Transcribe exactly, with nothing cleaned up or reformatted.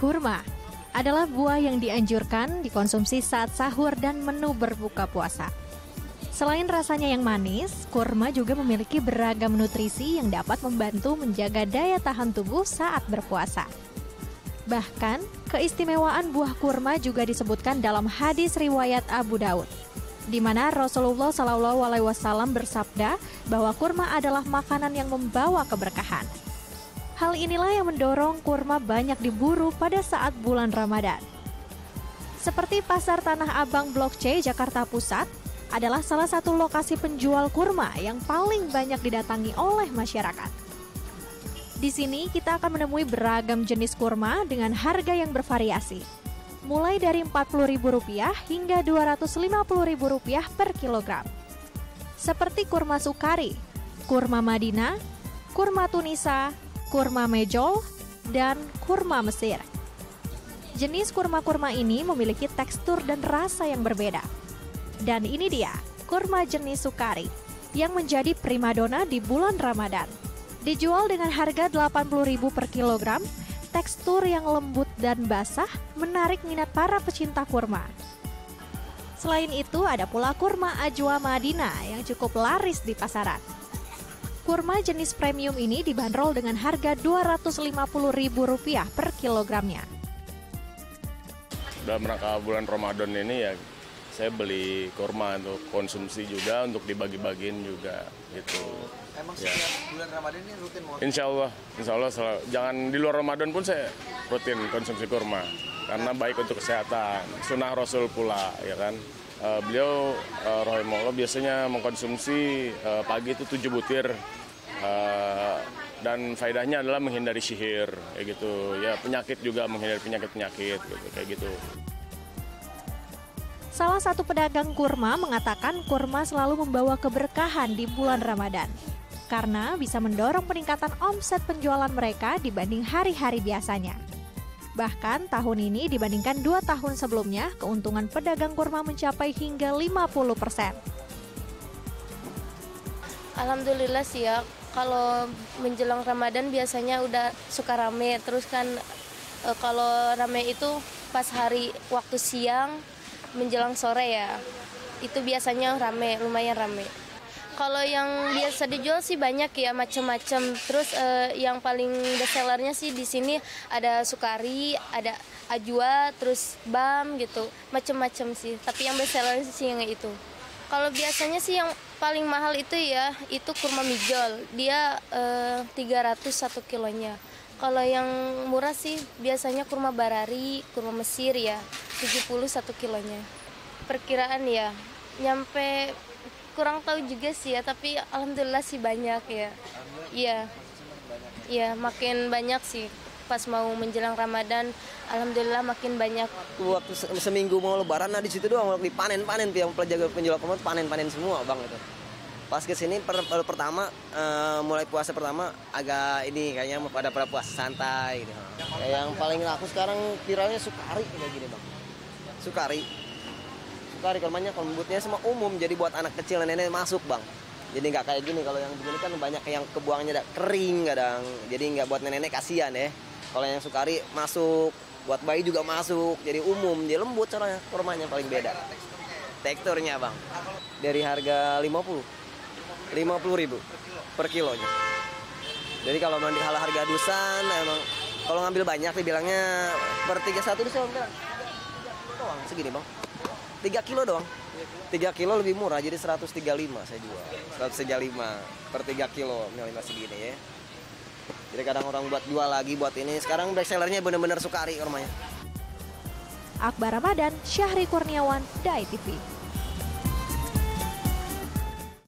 Kurma adalah buah yang dianjurkan dikonsumsi saat sahur dan menu berbuka puasa. Selain rasanya yang manis, kurma juga memiliki beragam nutrisi yang dapat membantu menjaga daya tahan tubuh saat berpuasa. Bahkan, keistimewaan buah kurma juga disebutkan dalam hadis riwayat Abu Daud, di mana Rasulullah shallallahu alaihi wasallam bersabda bahwa kurma adalah makanan yang membawa keberkahan. Hal inilah yang mendorong kurma banyak diburu pada saat bulan Ramadan. Seperti Pasar Tanah Abang Blok C, Jakarta Pusat, adalah salah satu lokasi penjual kurma yang paling banyak didatangi oleh masyarakat. Di sini kita akan menemui beragam jenis kurma dengan harga yang bervariasi, mulai dari empat puluh ribu rupiah hingga dua ratus lima puluh ribu rupiah per kilogram. Seperti kurma Sukari, kurma Madinah, kurma Tunisa, kurma Mejol, dan kurma Mesir. Jenis kurma-kurma ini memiliki tekstur dan rasa yang berbeda. Dan ini dia, kurma jenis Sukari, yang menjadi primadona di bulan Ramadan. Dijual dengan harga delapan puluh ribu per kilogram, tekstur yang lembut dan basah menarik minat para pecinta kurma. Selain itu, ada pula kurma Ajwa Madinah yang cukup laris di pasaran. Kurma jenis premium ini dibanderol dengan harga dua ratus lima puluh ribu rupiah per kilogramnya. Dalam rangka bulan Ramadan ini ya, saya beli kurma untuk konsumsi juga, untuk dibagi-bagiin juga gitu. Emang ya. setiap bulan Ramadan ini rutin mau? Insya Allah, Insya Allah selalu, jangan di luar Ramadan pun saya rutin konsumsi kurma karena baik untuk kesehatan. Sunnah Rasul pula, ya kan. Uh, beliau uh, rahimahullah biasanya mengkonsumsi uh, pagi itu tujuh butir uh, dan faedahnya adalah menghindari sihir kayak gitu ya, penyakit juga, menghindari penyakit-penyakit gitu, kayak gitu. Salah satu pedagang kurma mengatakan kurma selalu membawa keberkahan di bulan Ramadan karena bisa mendorong peningkatan omset penjualan mereka dibanding hari-hari biasanya. Bahkan tahun ini dibandingkan dua tahun sebelumnya, keuntungan pedagang kurma mencapai hingga lima puluh persen. Alhamdulillah sih ya, kalau menjelang Ramadan biasanya udah suka rame. Terus kan e, kalau rame itu pas hari waktu siang menjelang sore ya, itu biasanya rame, lumayan rame. Kalau yang biasa dijual sih banyak ya, macam-macam. Terus eh, yang paling best sellernya sih di sini ada Sukari, ada Ajwa, terus Bam gitu, macam-macam sih. Tapi yang best sellernya sih yang itu. Kalau biasanya sih yang paling mahal itu ya, itu kurma Mijol. Dia eh, tiga ratus satu kilonya. Kalau yang murah sih biasanya kurma Barari, kurma Mesir ya, tujuh puluh satu kilonya. Perkiraan ya, nyampe kurang tahu juga sih ya, tapi alhamdulillah sih banyak ya. Iya. Iya, makin banyak sih pas mau menjelang Ramadan, alhamdulillah makin banyak. Waktu seminggu mau lebaran, nah di situ doang waktu dipanen-panen tuh yang penjaga penjual kurma panen-panen semua, Bang itu. Pas ke sini per, per, pertama uh, mulai puasa pertama agak ini kayaknya pada pada puasa santai gitu. Kayak yang paling laku sekarang viralnya Sukari kayak gini, Bang. Sukari. Sukari kurmanya lembutnya semua umum, jadi buat anak kecil dan nenek masuk, Bang. Jadi nggak kayak gini, kalau yang begini kan banyak yang kebuangnya ada kering kadang, jadi nggak buat nenek-nenek kasihan ya. Kalau yang Sukari masuk, buat bayi juga masuk, jadi umum, dia lembut caranya, kurmanya paling beda. Teksturnya, Bang, dari harga lima puluh ribu per kilonya. Jadi kalau mandi hal harga dusan, emang kalau ngambil banyak dibilangnya per tiga puluh satu dusan, doang segini, Bang. tiga kilo doang. tiga kilo lebih murah, jadi seratus tiga puluh lima saya jual. seratus tiga puluh lima per tiga kilo, minimal segini ya. Jadi kadang orang buat jual lagi buat ini. Sekarang best sellernya bener-bener Sukari kurmanya. Akbar Ramadan, Syahri Kurniawan, Dai T V.